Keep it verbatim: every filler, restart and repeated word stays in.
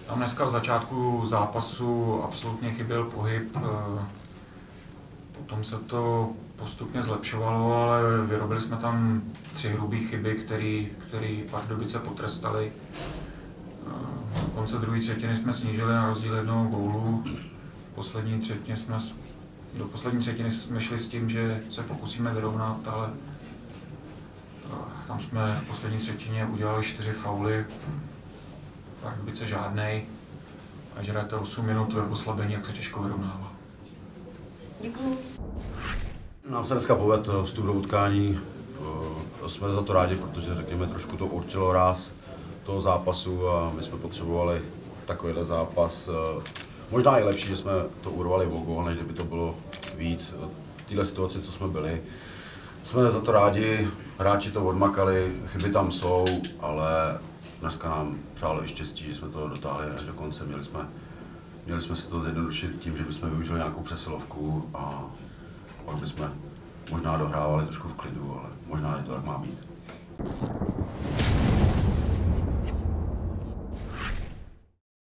Tam dneska v začátku zápasu absolutně chyběl pohyb, potom se to postupně zlepšovalo, ale vyrobili jsme tam tři hrubé chyby, které Pardubice potrestaly. Na konce druhé třetiny jsme snížili na rozdíl jednoho gólu. V poslední třetině jsme, do poslední třetiny jsme šli s tím, že se pokusíme vyrovnat, ale tam jsme v poslední třetině udělali čtyři fauly. Pardubice žádnej. Až hrajete osm minut ve oslabení, jak se těžko vyrovnává. Děkuju. Nám se dneska povedl vstup do utkání. Jsme za to rádi, protože řekněme trošku to určilo ráz toho zápasu a my jsme potřebovali takovýhle zápas. Možná i lepší, že jsme to urvali o gól, než kdyby to bylo víc. V této situaci, co jsme byli, jsme za to rádi, hráči to odmakali, chyby tam jsou, ale dneska nám přálo i štěstí, že jsme to dotáhli až do konce. Měli jsme, měli jsme si to zjednodušit tím, že bychom využili nějakou přesilovku a pak bychom možná dohrávali trošku v klidu, ale možná je to tak má být.